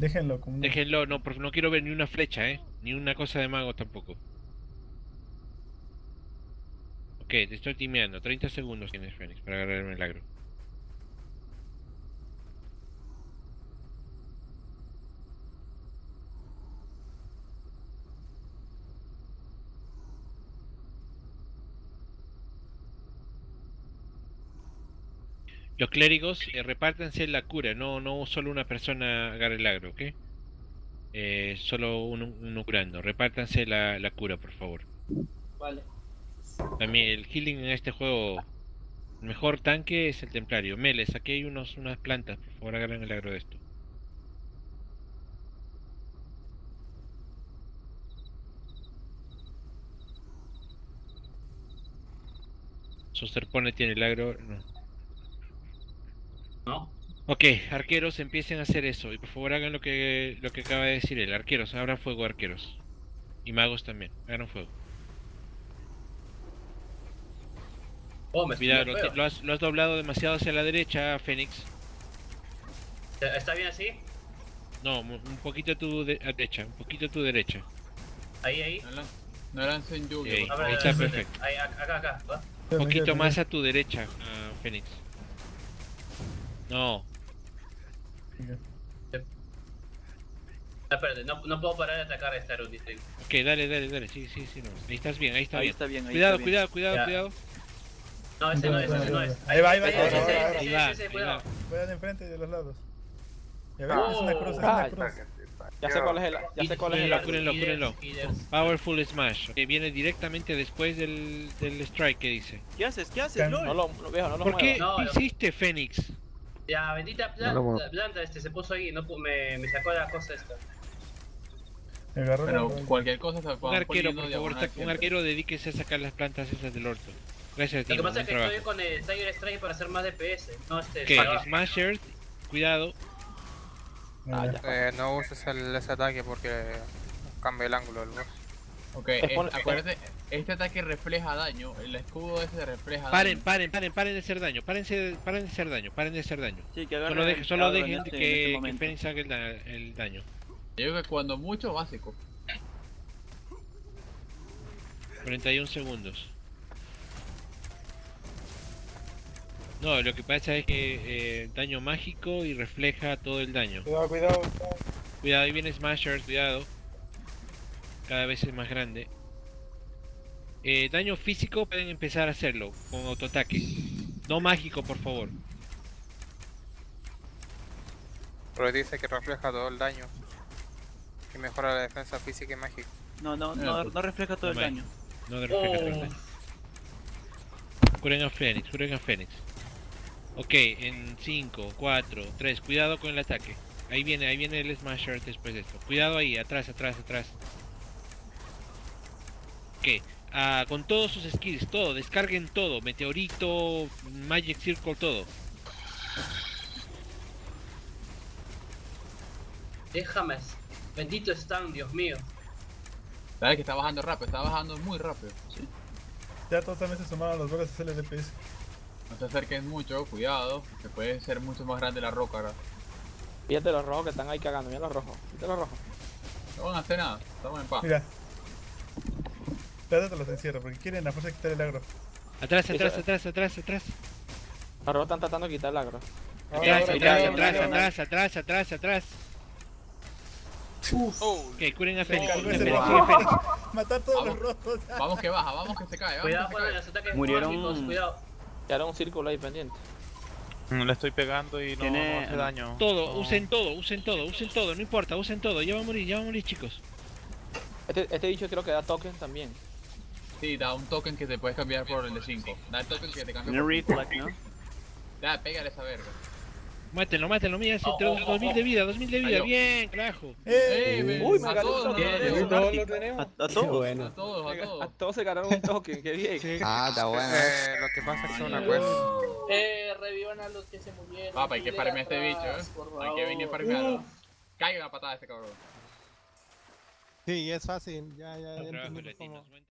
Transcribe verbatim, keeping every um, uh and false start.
Déjenlo como... Déjenlo, no, porque no quiero ver ni una flecha, eh. Ni una cosa de mago tampoco. Ok, te estoy timeando. treinta segundos tienes, Fénix, para agarrar el milagro. Los clérigos, eh, repártanse la cura, no, no solo una persona agarre el agro, ¿ok? Eh, solo uno, uno curando. Repártanse la, la cura, por favor. Vale. También el healing en este juego, el mejor tanque es el templario. Meles, aquí hay unos, unas plantas, por favor agarren el agro de esto. Sosterpone tiene el agro, no. ¿No? Ok, arqueros, empiecen a hacer eso. Y por favor hagan lo que, lo que acaba de decir él. Arqueros, abran fuego, arqueros. Y magos también, hagan fuego. Oh, me Cuidado, estoy lo, feo. ti- lo has, lo has doblado demasiado hacia la derecha, Fénix. ¿Está bien así? No, mu- un poquito a tu de- a derecha, un poquito a tu derecha. Ahí, ahí. No, lan- no lancen lluvia. Ok, por A ver, ahí favor. está espérate. perfecto. Ahí, acá, acá, ¿va? Un poquito más a tu derecha, ah, Fénix. No, Ah, espérate, no, no puedo parar de atacar a esta Arundite. ok, dale, dale, dale, sí, sí, sí, no. Ahí estás bien, ahí está Ahí bien. está bien, ahí Cuidado, está bien. cuidado, cuidado, Ya. cuidado. No, ese no es, ese no es. Ahí va, ahí va, Ese, ahí va, ese, ahí va, ese, ahí ese, Ahí va, ese, ahí cuidado. va. Vayan de enfrente y de los lados. Ya ven, Oh. es una cruz, es Ah, una cruz. Ya sé cuál es el, ya sé cuál es el Cúrenlo, arco. cúrenlo, Healers, cúrenlo. healers. Powerful Smash, que viene directamente después del, del strike que dice. ¿Qué haces? ¿Qué haces, Can- LOL? No lo, no, viejo, no lo ¿Por qué muevas. No, no. hiciste, Fénix? Ya, bendita No lo muevo. planta, planta este, se puso ahí, no pu- me, me sacó la cosa esta. Me agarró Pero la- cualquier cosa se Un puede arquero, por favor, saca- un arquero dedíquese a sacar las plantas esas del orto. Gracias, Lo que Timo, pasa buen es que trabajo. estoy con el Tiger Strike para hacer más D P S, no este. Ok, salvaje. Smashers, cuidado. Ah, Ya. ya. Eh, no uses el, ese ataque porque cambia el ángulo del boss. Ok, Es es- pon- acuérdate, este ataque refleja daño, el escudo ese refleja Paren, daño. paren, paren, paren de hacer daño. Párense, paren de hacer daño, paren de hacer daño. Sí, que agarre Solo, deje- el solo agro en dejen este- en que, este que momento. Fénix haga el, da- el daño. Yo digo que cuando mucho, básico. cuarenta y uno segundos. No, lo que pasa es que eh, daño mágico y refleja todo el daño. Cuidado, cuidado. Cuidado, ahí viene Smashers, cuidado. Cada vez es más grande. Eh, daño físico pueden empezar a hacerlo con autoataque. No mágico, por favor. Pero dice que refleja todo el daño. Y mejora la defensa física y mágica. No, no, No, no, pues- no refleja todo el Toma ahí. daño. No refleja todo el Oh. daño. Curen a Fénix, curen a Fénix. Ok, en cinco, cuatro, tres, cuidado con el ataque. Ahí viene, ahí viene el Smasher después de esto. Cuidado ahí, atrás, atrás, atrás. Ok, ah, con todos sus skills, todo, descarguen todo. Meteorito, Magic Circle, todo. Déjame. Bendito están, Dios mío. Sabes que está bajando rápido, está bajando muy rápido. Ya todos también se sumaron los goles a hacer el D P S. No te acerques mucho, cuidado, que puede ser mucho más grande la roca ahora. Fíjate los rojos que están ahí cagando, mira los rojos. Fíjate los rojos. No van a hacer nada, estamos en paz. Mira. Espérate, los encierro porque quieren a fuerza quitar el agro. Atrás, atrás, Eso- atrás, atrás, atrás. Los rojos están tratando de quitar el agro. Ahora, Atrás, ahora, atrás, ahora, atrás, ahora, ahora. atrás, atrás, atrás, atrás. Oh, Ok, curen a Fénix, calma, curen a ese Fénix, rojo. sigue Fénix. Matar todos Vamos. los rojos. Vamos que baja, vamos que se cae, vamos Cuidado que con se cae. los ataques Murieron- mágicos, cuidado. Quedaron un círculo ahí pendiente. Le estoy pegando y no, Tiene- no hace daño. Todo, No. usen todo, usen todo, usen todo, no importa, usen todo, ya va a morir, ya va a morir, chicos. Este, este bicho creo que da token también. Sí, da un token que te puedes cambiar por el de cinco. Da el token que te cambia Tiene por reflect, ¿no? Da, pégale esa verga. Mátenlo, mátenlo, mira, Oh, dos oh, oh, mil de vida, dos mil de vida, Cayó. bien, carajo. ¡Eh! ¡Eh! ven, Uy, me a ganó todos, un a token. Bien, todos, todos a lo A, a todos. todos, a todos, a A todos. todos se ganaron un token, qué bien. ah, está bueno. Eh, lo que pasa es que es una quest. Eh, revivan a los que se murieron. Papá, hay que de farmear a este bicho, atrás, eh. por Hay que venir a favor. farmearlo. Caiga una patada a este cabrón. Sí, es fácil, ya, ya, ya Buen trabajo, entendimos latinos, cómo. buen